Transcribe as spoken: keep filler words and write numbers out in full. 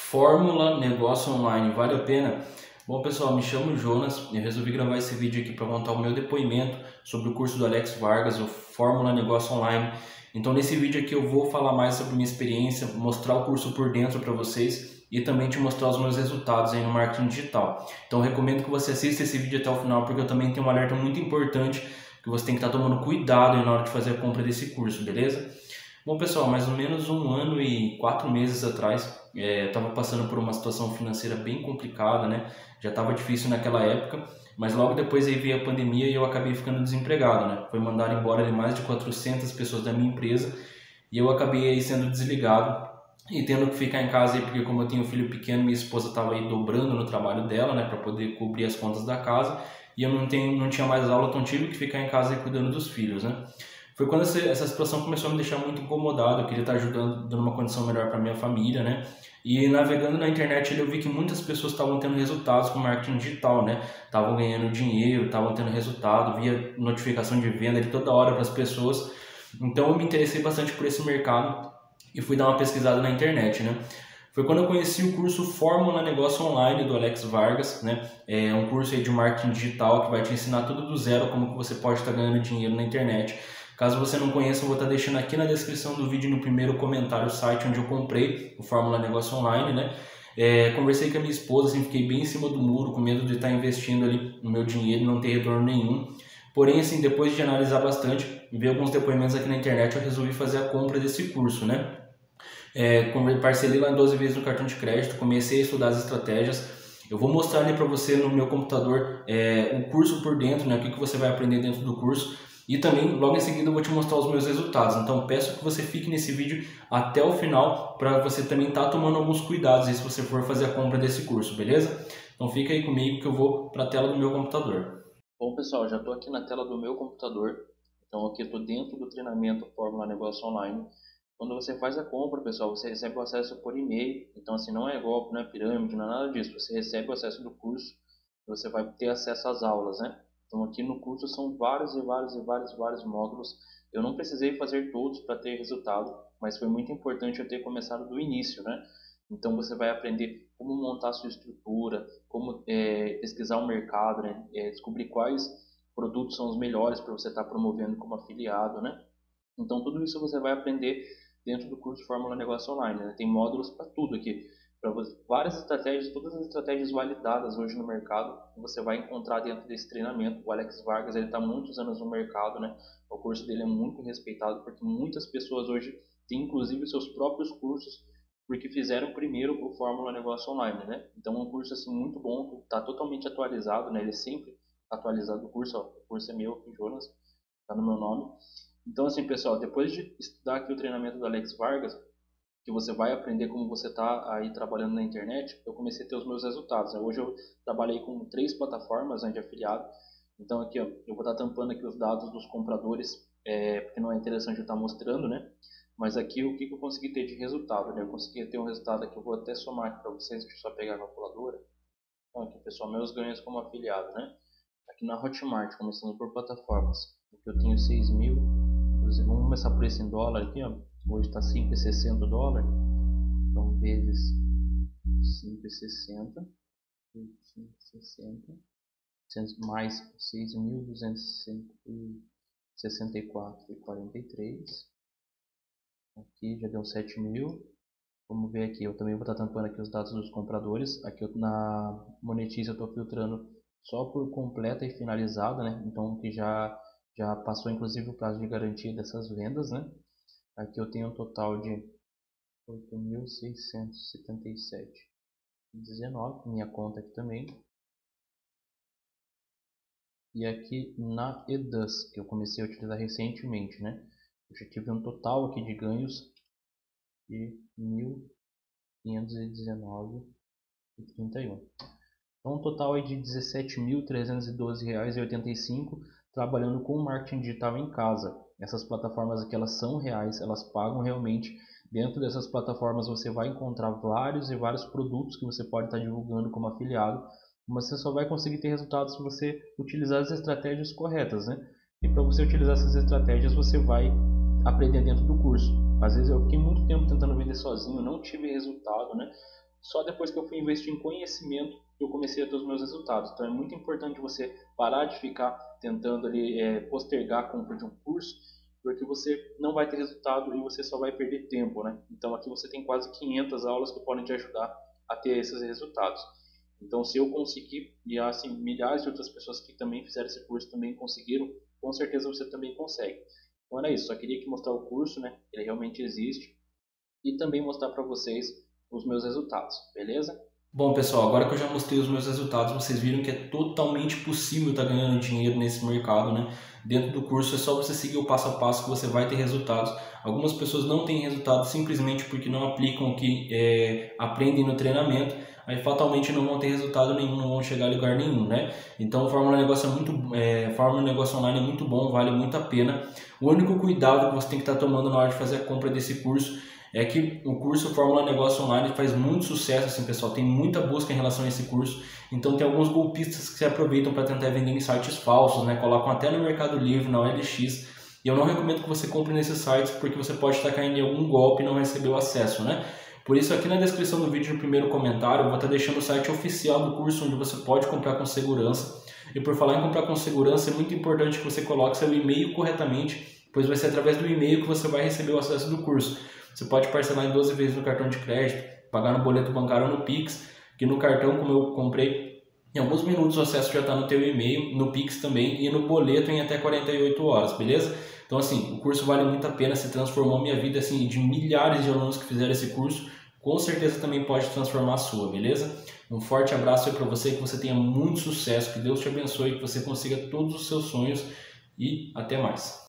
Fórmula Negócio Online, vale a pena? Bom pessoal, me chamo Jonas e eu resolvi gravar esse vídeo aqui para contar o meu depoimento sobre o curso do Alex Vargas, o Fórmula Negócio Online. Então nesse vídeo aqui eu vou falar mais sobre minha experiência, mostrar o curso por dentro para vocês e também te mostrar os meus resultados aí no marketing digital. Então eu recomendo que você assista esse vídeo até o final, porque eu também tenho um alerta muito importante que você tem que estar tomando cuidado na hora de fazer a compra desse curso, beleza? Bom pessoal, mais ou menos um ano e quatro meses atrás, é, eu estava passando por uma situação financeira bem complicada, né? Já estava difícil naquela época, mas logo depois aí veio a pandemia e eu acabei ficando desempregado, né? Foi mandado embora ali mais de quatrocentas pessoas da minha empresa e eu acabei aí sendo desligado e tendo que ficar em casa aí, porque como eu tenho um filho pequeno, minha esposa estava aí dobrando no trabalho dela, né? Para poder cobrir as contas da casa e eu não, tenho, não tinha mais aula, então tive que ficar em casa aí cuidando dos filhos, né? Foi quando essa situação começou a me deixar muito incomodado, eu queria estar ajudando, dando uma condição melhor para minha família, né? E navegando na internet eu vi que muitas pessoas estavam tendo resultados com marketing digital, né? Estavam ganhando dinheiro, estavam tendo resultado, via notificação de venda de toda hora para as pessoas. Então eu me interessei bastante por esse mercado e fui dar uma pesquisada na internet, né? Foi quando eu conheci o curso Fórmula Negócio Online do Alex Vargas, né? É um curso aí de marketing digital que vai te ensinar tudo do zero, como que você pode estar ganhando dinheiro na internet. Caso você não conheça, eu vou estar deixando aqui na descrição do vídeo, no primeiro comentário, o site onde eu comprei o Fórmula Negócio Online, né? É, conversei com a minha esposa, assim, fiquei bem em cima do muro, com medo de estar investindo ali no meu dinheiro e não ter retorno nenhum. Porém, assim, depois de analisar bastante e ver alguns depoimentos aqui na internet, eu resolvi fazer a compra desse curso, né? É, parcelei lá em doze vezes no cartão de crédito, comecei a estudar as estratégias. Eu vou mostrar ali para você no meu computador é, o curso por dentro, né? O que, que você vai aprender dentro do curso. E também, logo em seguida, eu vou te mostrar os meus resultados. Então, peço que você fique nesse vídeo até o final para você também estar tá tomando alguns cuidados aí se você for fazer a compra desse curso, beleza? Então, fica aí comigo que eu vou para a tela do meu computador. Bom, pessoal, já estou aqui na tela do meu computador. Então, aqui estou dentro do treinamento Fórmula Negócio Online. Quando você faz a compra, pessoal, você recebe o acesso por e-mail. Então, assim, não é golpe, não é pirâmide, não é nada disso. Você recebe o acesso do curso e você vai ter acesso às aulas, né? Então aqui no curso são vários e vários e vários e vários módulos. Eu não precisei fazer todos para ter resultado, mas foi muito importante eu ter começado do início, né? Então você vai aprender como montar a sua estrutura, como é, pesquisar o mercado, né? É, descobrir quais produtos são os melhores para você estar promovendo como afiliado, né? Então tudo isso você vai aprender dentro do curso Fórmula Negócio Online, né? Tem módulos para tudo aqui. Para várias estratégias, todas as estratégias validadas hoje no mercado, você vai encontrar dentro desse treinamento. O Alex Vargas, ele está há muitos anos no mercado, né? O curso dele é muito respeitado porque muitas pessoas hoje têm inclusive seus próprios cursos porque fizeram primeiro o Fórmula Negócio Online, né? Então é um curso assim muito bom, está totalmente atualizado, né? Ele é sempre atualizado o curso, ó. O curso é meu, Jonas, está no meu nome. Então assim, pessoal, depois de estudar aqui o treinamento do Alex Vargas, que você vai aprender como você está aí trabalhando na internet, eu comecei a ter os meus resultados. Hoje eu trabalhei com três plataformas, né, de afiliado. Então aqui, ó, eu vou estar tampando aqui os dados dos compradores, é, porque não é interessante eu estar mostrando, né? Mas aqui o que, que eu consegui ter de resultado, né? Eu consegui ter um resultado aqui, eu vou até somar aqui para vocês, deixa eu só pegar a calculadora. Então aqui, pessoal, meus ganhos como afiliado, né? Aqui na Hotmart, começando por plataformas. Aqui eu tenho seis mil, vamos começar por esse em dólar aqui, ó. Hoje está cinco e sessenta o dólar, então vezes cinco e sessenta, cinco e sessenta, mais seis mil duzentos e sessenta e quatro vírgula quarenta e três, aqui já deu sete mil. Vamos ver aqui, eu também vou estar tampando aqui os dados dos compradores. Aqui eu, na Monetize eu estou filtrando só por completa e finalizada, né? Então que já, já passou inclusive o prazo de garantia dessas vendas, né? Aqui eu tenho um total de oito mil seiscentos e setenta e sete vírgula dezenove, minha conta aqui também. E aqui na Eduz, que eu comecei a utilizar recentemente, né? Eu já tive um total aqui de ganhos de mil quinhentos e dezenove vírgula trinta e um. Então um total aí de dezessete mil trezentos e doze reais e oitenta e cinco centavos trabalhando com marketing digital em casa. Essas plataformas aqui, elas são reais, elas pagam realmente. Dentro dessas plataformas você vai encontrar vários e vários produtos que você pode estar divulgando como afiliado, mas você só vai conseguir ter resultados se você utilizar as estratégias corretas, né? E para você utilizar essas estratégias você vai aprender dentro do curso. Às vezes eu fiquei muito tempo tentando vender sozinho, não tive resultado, né? só depois que eu fui investir em conhecimento eu comecei a ter os meus resultados. Então é muito importante você parar de ficar tentando ali, é, postergar a compra de um curso, porque você não vai ter resultado e você só vai perder tempo, né? Então aqui você tem quase quinhentas aulas que podem te ajudar a ter esses resultados. Então se eu conseguir, e assim, milhares de outras pessoas que também fizeram esse curso também conseguiram, com certeza você também consegue. Então era isso, só queria que mostrar o curso, né? Ele realmente existe, e também mostrar para vocês os meus resultados, beleza? Bom, pessoal, agora que eu já mostrei os meus resultados, vocês viram que é totalmente possível estar ganhando dinheiro nesse mercado, né? Dentro do curso é só você seguir o passo a passo que você vai ter resultados. Algumas pessoas não têm resultado simplesmente porque não aplicam o que é, aprendem no treinamento, aí fatalmente não vão ter resultado nenhum, não vão chegar a lugar nenhum, né? Então a Fórmula Negócio é muito, é, Fórmula Negócio Online é muito bom, vale muito a pena. O único cuidado que você tem que estar tomando na hora de fazer a compra desse curso é que o curso Fórmula Negócio Online faz muito sucesso, assim, pessoal, tem muita busca em relação a esse curso, então tem alguns golpistas que se aproveitam para tentar vender em sites falsos, né? Colocam até no Mercado Livre, na O L X, e eu não recomendo que você compre nesses sites porque você pode estar caindo em algum golpe e não receber o acesso, né? Por isso aqui na descrição do vídeo, no primeiro comentário, eu vou estar deixando o site oficial do curso onde você pode comprar com segurança. E por falar em comprar com segurança, é muito importante que você coloque seu e-mail corretamente, pois vai ser através do e-mail que você vai receber o acesso do curso. Você pode parcelar em doze vezes no cartão de crédito, pagar no boleto bancário ou no Pix, que no cartão, como eu comprei, em alguns minutos o acesso já está no teu e-mail, no Pix também e no boleto em até quarenta e oito horas, beleza? Então assim, o curso vale muito a pena, se transformou minha vida assim, de milhares de alunos que fizeram esse curso, com certeza também pode transformar a sua, beleza? Um forte abraço aí para você, que você tenha muito sucesso, que Deus te abençoe, que você consiga todos os seus sonhos e até mais.